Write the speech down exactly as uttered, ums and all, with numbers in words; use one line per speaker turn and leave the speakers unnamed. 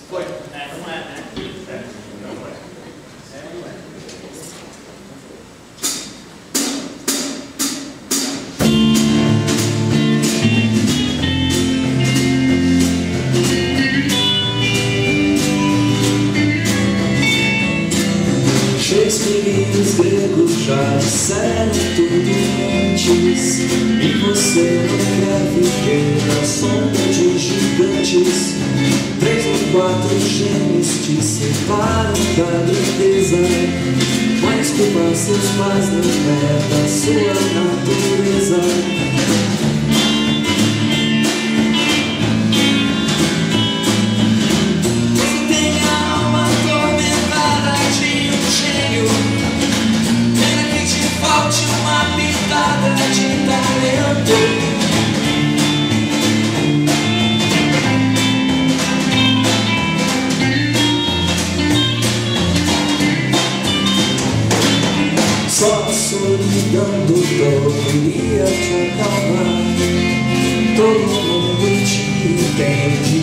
Foi. É, não é, né? É, não é. É, não é.
Shakespeare e os gregos já disseram tudo antes, e você não quer viver na sombra de gigantes. Três ou quatro gêmeos te separam da grandeza, mas culpar seus pais não é da sua natureza. Só a solidão do dor iria te acalmar. Todo mundo te entende